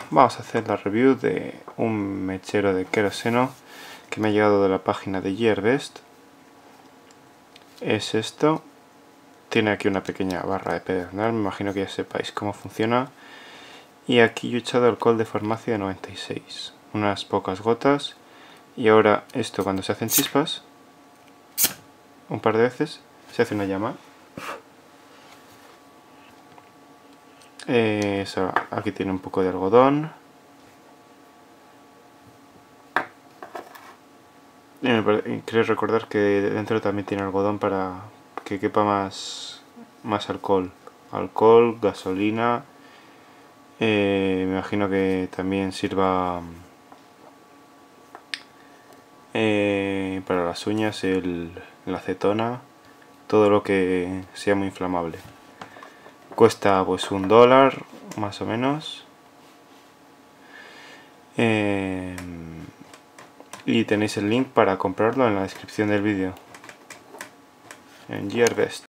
vamos a hacer la review de un mechero de queroseno que me ha llegado de la página de Gearbest. Es esto. Tiene aquí una pequeña barra de pedernal, me imagino que ya sepáis cómo funciona. Y aquí yo he echado alcohol de farmacia de 96, unas pocas gotas. Y ahora esto, cuando se hacen chispas, un par de veces, se hace una llama. Aquí tiene un poco de algodón. Creo recordar que dentro también tiene algodón para que quepa más alcohol. Alcohol, gasolina. Me imagino que también sirva para las uñas la acetona, todo lo que sea muy inflamable. Cuesta pues $1 más o menos. Y tenéis el link para comprarlo en la descripción del vídeo en Gearbest.